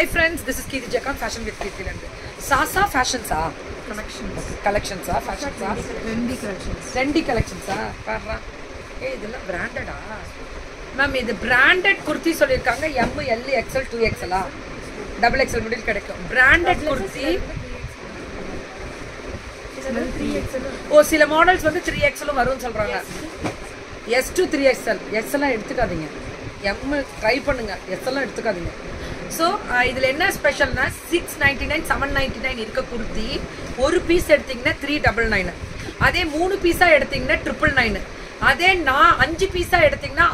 Hi friends, this is Kirti Jakan, Fashion with Kirti Landu. Sasa Fashions collections fashions trendy collections. Trendy collections parra. Hey, idella branded ma'am, idu branded kurti sollirukanga M, L, XL, 2XL double XL model kedaikum. Branded kurti oh sila models vandu 3XL varum solranga. S to 3XL, XL எடுத்துக்காதீங்க. M try பண்ணுங்க, S எல்லாம் எடுத்துக்காதீங்க. So இதுல என்ன ஸ்பெஷல்னா 699 799 இருக்க குர்த்தி ஒரு piece எடுத்தீங்கன்னா 399. அதே 3 பீஸா எடுத்தீங்கன்னா 999. அதே 5 பீஸா எடுத்தீங்கன்னா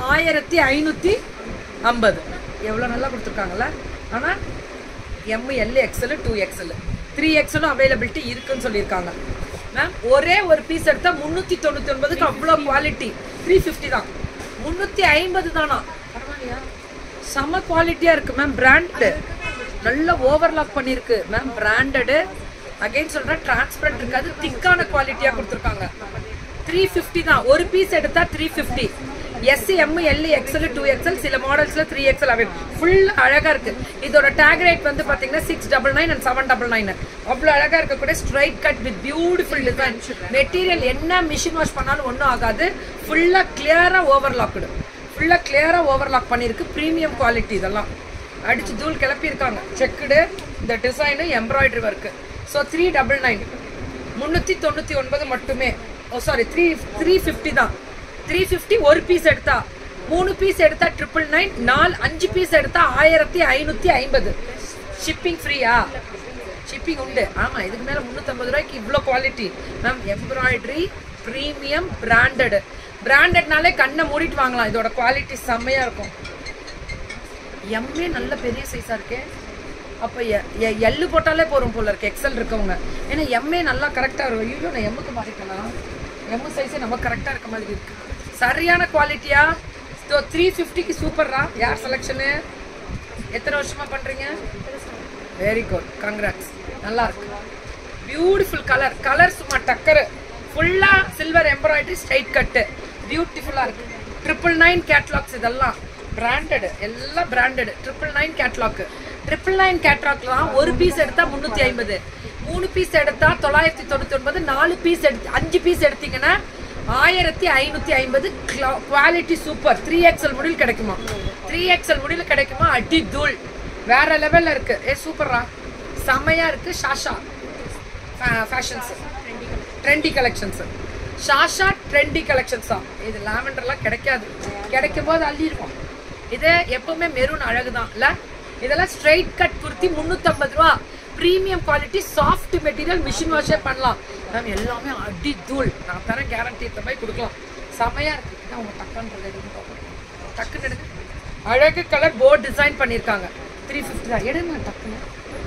1550. எவ்வளவு நல்லா கொடுத்திருக்காங்கல. ஆனா M, L, XL, 2XL 3XL availability இருக்குன்னு சொல்லிருக்காங்க. மேம் ஒரே ஒரு பீஸ் எடுத்தா 399க்கு அவ்வளவு குவாலிட்டி. 350 தான். 350 தானா? பரவாயில்லையா? செம குவாலிட்டியா இருக்கு மேம். பிராண்ட் நல்ல ஓவர்லாக் பண்ணிருக்கு மேம். பிராண்டட் அகைன் சொல்றேன், டிரான்ஸ்பரண்ட் இருக்காது, திக்கான குவாலிட்டியா கொடுத்துருக்காங்க. 350 தான். ஒரு பீஸ் எடுத்தா 350. S, M, L, XL, 2XL சில மாடல்ஸ்ல 3XL அவைலபிள். ஃபுல் அழகா இருக்கு. இதோட டேக் ரேட் வந்து பாத்தீங்கன்னா 699 and 799. அவ்வளவு அழகா இருக்கக்கூடிய straight cut with beautiful design. Material என்ன மிஷின் வாஷ் பண்ணாலும் ஒன்றும் ஆகாது. ஃபுல்லா கிளியரா ஓவர்லாக்டு. ஃபுல்லா கிளியரா ஓவர்லாக் பண்ணிருக்கு. Premium quality. இதெல்லாம் அடிச்சு தூள் கிளப்பி இருக்காங்க. செக்குடு இந்த டிசைனு எம்ப்ராய்டரி ஒர்க்கு. ஸோ 399 399 மட்டுமே. ஓ சாரி 350 தான். 350 ஒரு பீஸ் எடுத்தா. 3 பீஸ் எடுத்தா 999. 5 பீஸ் எடுத்தா 1550. ஷிப்பிங் ஃப்ரீயா? ஷிப்பிங் உண்டு. ஆமா, இதுக்கு மேல 350 ரூபாய்க்கு இவ்வளோ quality ma'am. Embroidery premium branded. பிராண்டட்னாலே கண்ணை மூடிட்டு வாங்கலாம். இதோட குவாலிட்டி செம்மையா இருக்கும். எம்மே நல்ல பெரிய சைஸா இருக்கு. அப்போ எல்லு போட்டாலே போறோம் போல இருக்கு எக்ஸல் இருக்கவங்க. ஏன்னா எம்மே நல்லா கரெக்டா இருக்கும். ஐயோ, நான் எம்முக்கு மாறிக்கலாம். எம் சைஸே நம்ம கரெக்டா இருக்க மாதிரி இருக்கு. சரியான குவாலிட்டியா. 350க்கு சூப்பர்ரா. யார் செலெக்ஷனு? எத்தனை வருஷமா பண்றீங்க? Very good, congrats. நல்லா இருக்கு. Beautiful colour. கலர் சும்மா டக்கரு. ஃபுல்லா சில்வர் எம்ப்ராய்டரி ஸ்ட்ரைட் கட்டு. பியூட்டிஃபுல்லா இருக்கு. 999 கேட்லாக்ஸ். இதெல்லாம் பிராண்டட். எல்லாம் பிராண்டட். 999 கேட்லாக். 999 கேட்லாக்ல தான் ஒரு பீஸ் எடுத்தா 350. 3 பீஸ் எடுத்தா 999. 4 பீஸ் எடுத்து 5 பீஸ் எடுத்தீங்கன்னா 1550. Quality super. 3XL முடில் கிடைக்குமா? 3XL முடில் கிடைக்குமா? அடி தூள். வேற லெவல்ல இருக்கு. சூப்பரா செம்மையா இருக்கு. Shasha fashions trendy collections. Shasha trendy collections தான். இது லாவெண்டர்லாம் கிடைக்காது. கிடைக்கும் போது அள்ளிருக்கும். இது எப்பவுமே மெரூன் அழகுதான் இல்ல. இதெல்லாம் ஸ்ட்ரைட் கட் குர்த்தி 350 ரூபா. Premium quality, soft material, machine வாஷே பண்ணலாம் மேம். எல்லாமே அடி தூள். நான் தர கேரண்டி இந்த மாதிரி கொடுக்கலாம். செமையா இருக்கு. உங்க டக்குன்னு டக்குன்னு எடுங்க. அழகு கலர் போர்டு டிசைன் பண்ணியிருக்காங்க. 350 தான். எடுங்க டக்குன்னு.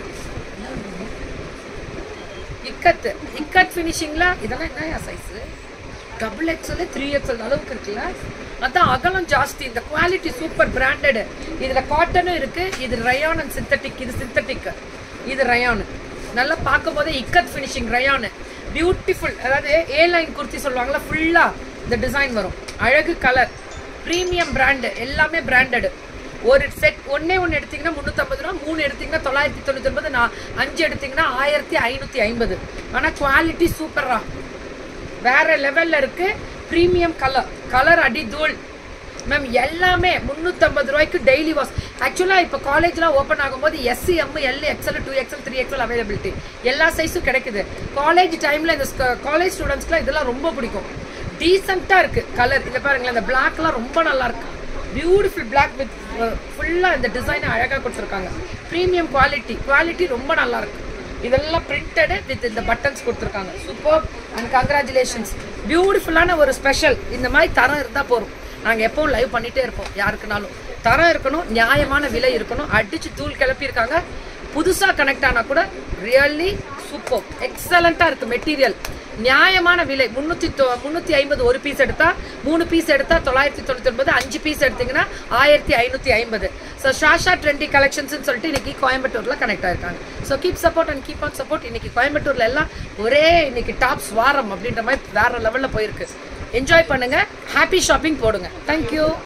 இக்கட் ஃபினிஷிங்ல. இதெல்லாம் என்ன சைஸ்? டபுள் எக்ஸ்எல் 3XL அளவுக்கு இருக்குல்ல. அதான் அகலம் ஜாஸ்தி. இந்த குவாலிட்டி சூப்பர் பிராண்டட். இதுல காட்டனும் இருக்கு. இது ரயான் அண்ட் சிந்தட்டிக். இது சிந்தட்டிக், இது ரயான். நல்லா பார்க்கும் போதே இக்கட் ஃபினிஷிங் ரயான். பியூட்டிஃபுல். அதாவது ஏ லைன் குர்த்தி சொல்லுவாங்களா, ஃபுல்லா இந்த டிசைன் வரும். அழகு கலர். Premium brand. எல்லாமே பிராண்டட். ஒரு செட் ஒன்னே ஒன்று எடுத்தீங்கன்னா 350 ரூபா. 3 எடுத்தீங்கன்னா 999. 5 எடுத்தீங்கன்னா 1550. ஆனா குவாலிட்டி சூப்பரா வேற லெவல்ல இருக்கு. Premium colour. கலர் அடி தூள் மேம். எல்லாமே 350 ரூபாய்க்கு டெய்லி வாஷ். ஆக்சுவலா இப்போ காலேஜ்லாம் ஓப்பன் ஆகும்போது S, M, L, XL, 2XL, 3XL availability. எல்லா சைஸும் கிடைக்குது. காலேஜ் டைம்ல இந்த காலேஜ் ஸ்டூடெண்ட்ஸ்க்குலாம் இதெல்லாம் ரொம்ப பிடிக்கும். டீசெண்டா இருக்கு கலர். இங்க பாருங்களேன், இந்த பிளாக்லாம் ரொம்ப நல்லா இருக்கு. பியூட்டிஃபுல் பிளாக் வித் ஃபுல்லா இந்த டிசைனை அழகா கொடுத்துருக்காங்க. Premium quality. குவாலிட்டி ரொம்ப நல்லா இருக்கு. இதெல்லாம் பிரிண்டட் வித் இந்த பட்டன்ஸ் கொடுத்துருக்காங்க. Super and congratulations. பியூட்டிஃபுல்லான ஒரு ஸ்பெஷல். இந்த மாதிரி தரம் இருந்தால் போகிறோம். நாங்கள் எப்பவும் லைவ் பண்ணிகிட்டே இருப்போம். யாருக்குனாலும் தரம் இருக்கணும், நியாயமான விலை இருக்கணும். அடித்து தூள் கிளப்பியிருக்காங்க. புதுசாக கனெக்ட் ஆனால் கூட ரியல்லி சூப்பர் எக்ஸலண்ட்டாக இருக்குது மெட்டீரியல். நியாயமான விலை. 350 ஒரு பீஸ் எடுத்தா. 3 பீஸ் எடுத்தா 999. 5 பீஸ் எடுத்தீங்கன்னா 1550. ஸோ ஷாஷா ட்ரெண்டி கலெக்ஷன்ஸ் சொல்லிட்டு இன்னைக்கு கோயம்புத்தூர்ல கனெக்ட் ஆயிருக்காங்க. So keep support and keep on support. இன்னைக்கு கோயம்புத்தூர்ல எல்லாம் ஒரே இன்னைக்கு டாப்ஸ் வாரம் அப்படின்ற மாதிரி வேற லெவல்ல போயிருக்கு. என்ஜாய் பண்ணுங்க. ஹாப்பி ஷாப்பிங் போடுங்க. தேங்க்யூ.